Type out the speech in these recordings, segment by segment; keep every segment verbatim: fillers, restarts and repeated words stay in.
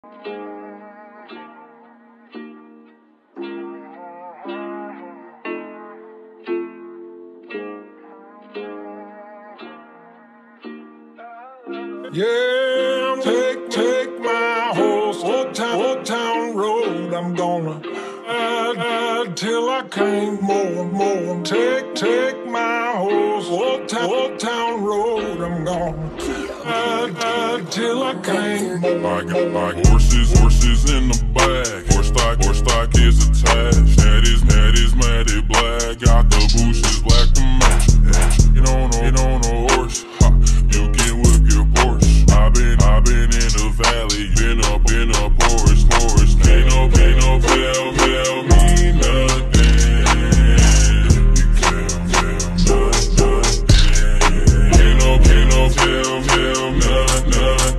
Yeah, take, take my horse, Old Town, Old Town Road. I'm gonna ride, ride till I can't more, more. Take, take my horse, Old Town, Old Town Road. I'm gonna ride, ride till I can't more. I got my horses, horses in the bag. Horse stock, horse stock is attached. That is, that is matted black. Got the bushes black to match. Get on, get on a horse. Ha, you can whip your Porsche. I've been, I've been in the valley. Been up, been up, horse, horse. Can't no, can't no tell, tell me nothing. You can't tell nothing. Can't no, can't no tell, tell nothing.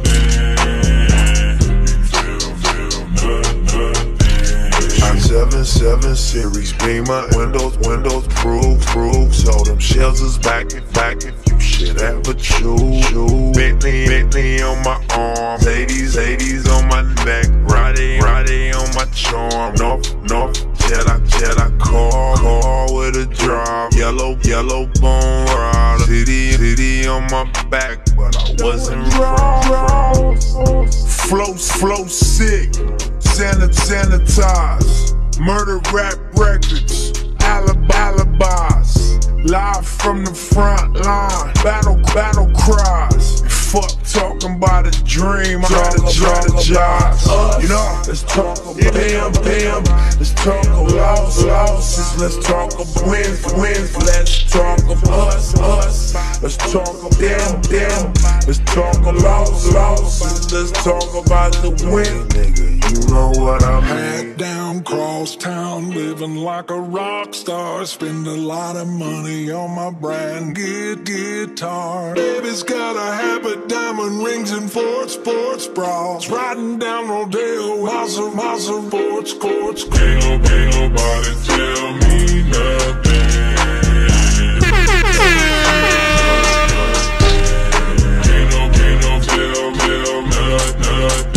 seven seven series Beamer, windows, windows, proof, proof. So them shells is back and back if you shit ever choose. Bentley, Bentley on my arm, eighties, eighties on my neck, Roddy, Roddy on my charm. North, North, Jedi, Jedi car, car with a drop. Yellow, yellow bone rod, city, city on my back, but I wasn't wrong. Flow, flow sick, sanit, sanitize. Murder rap records, alibi, alibis. Live from the front line, battle, battle cries. Fuck talking about a dream, I gotta strategize. You know, let's talk about bam, bam. Let's talk of loss, losses. Let's talk of wins, wins. Let's talk of us, us. Let's talk of them, them. Let's talk of loss, losses. Let's talk about the win, nigga. You know what I mean? Hat down, cross town, living like a rock star. Spend a lot of money on my brand good guitar. Baby's got a habit, diamond rings and Ford sports bras. Riding down Rodeo, Mazda, Mazda, sports courts. Can't no, can't nobody tell me nothing. Can't no, can't no tell, tell nothing.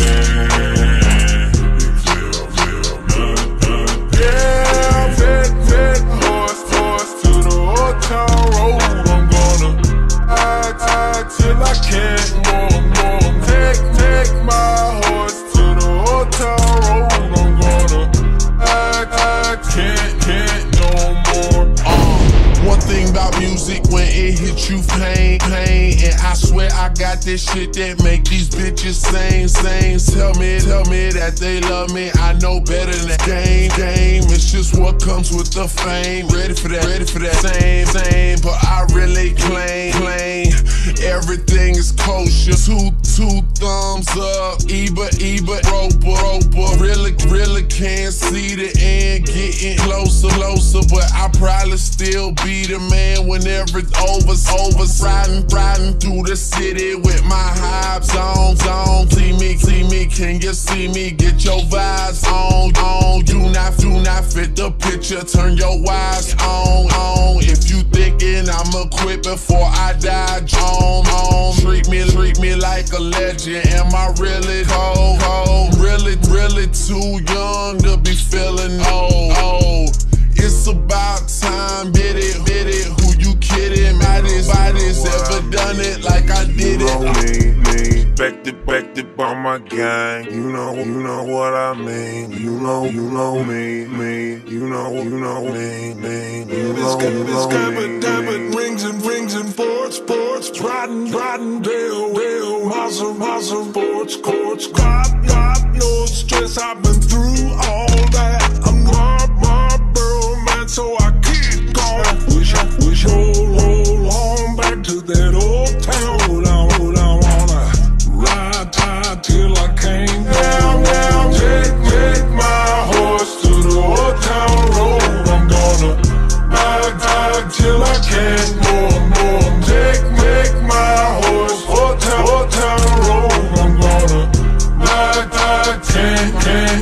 Till I can't more, more. Take, take my horse to the hotel road. I'm gonna, I, I can't, can't no more. Uh, one thing about music, when it hits you, pain, pain. And I swear I got this shit that make these bitches sing, sing. Tell me, tell me that they love me. I know better than game, game. It's just what comes with the fame. Ready for that, ready for that, same, same. But I really claim, claim. Everything is kosher. Two, two thumbs up. Eba, Eba, Roper, Roper. Really, really can't see the end. Getting closer, closer. But I probably still be the man whenever it's over, over. Riding, riding through the city with my hypes on, on. See me, see me, can you see me? Get your vibes on, on. You not, do not fit the picture. Turn your eyes on, on. If you thinking I'ma quit before I die, on, on. Treat me, treat me like a legend. Am I really cold, cold? Really, really too young to be feeling old, old. It's about time, bid it, bid it. Who you kidding? Bodies, bodies ever done it like I did you it? know me, me. Backed it, backed it by my gang. You know, you know what I mean. You know, you know me, me. You know, you know me, me. You know, you know me, diamond rings and rings and Ford sports. Riding, riding, Dale, Dale, Mazda, Mazda, sports courts. God, God knows stress. I've been through all that. I'm my, my borough man, so I keep going. Wish I, wish I roll, roll on back to that old town. Hold on, hold on, wanna ride tight till I can't down, down. Take, take my horse to the old town road. I'm gonna ride tight till I can't more, more. Take, take my horse, old town, old town road. I'm gonna ride tight, can't, can't go.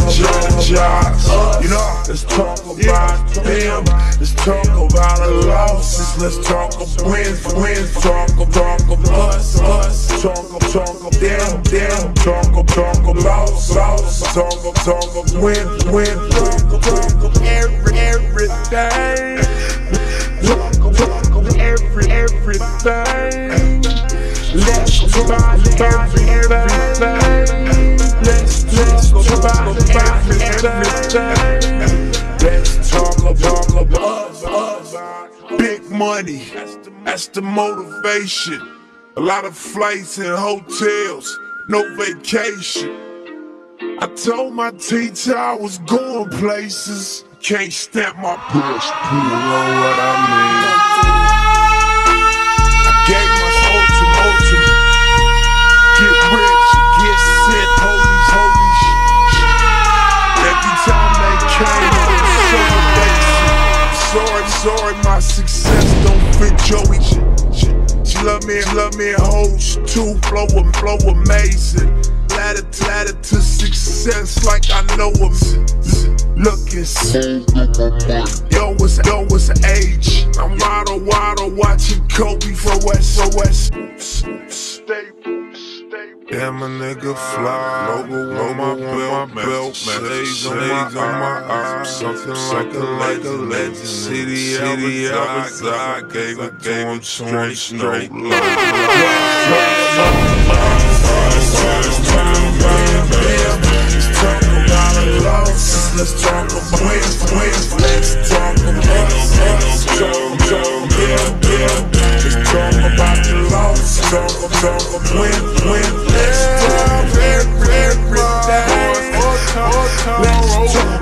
jobs, you know. Let's talk about them. Let's talk about the losses. Let's talk of wins, wins. Talk of, talk of us, us. Talk of, talk of them, them. Talk of, talk of loss, loss. Talk of, talk of win, win. Talk of, talk of every, everything. Talk of, talk of every, everything. Let's talk about every, everything. Let's talk about everything. Let's talk about, about us. Big money, that's the motivation. A lot of flights and hotels, no vacation. I told my teacher I was going places. Can't stamp my passport, you know what I mean. I gave my soul to ultimate. Get rich, get set, holy, holy shit. Every time they came, I was celebration. Sorry, sorry, my success don't fit Joey. She love me, love me in hoes too. Flow, flow amazing. Ladder, ladder to success like I know him. Looking so yo, what's yo, what's the age? I'm wide on wide on watching Kobe from West, from West. Damn, a nigga fly. Logo on my belt, belt, shades on my eyes. Something like a like a legend. City, city outside. Gave it, gave it straight, straight. Let's talk about wins, wins. Let's talk about us, us. Talk, talk, yeah, yeah. Let's talk about the loss. Talk, talk about wins, wins. Let's talk every, everything. Let's talk.